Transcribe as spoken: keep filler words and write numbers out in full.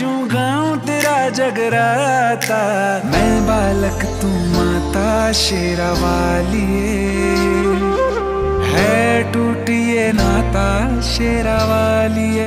नाचूं गाऊं तेरा जगराता, मैं बालक तू माता शेरा वालिए, है टूटिए नाता शेरा वालिए।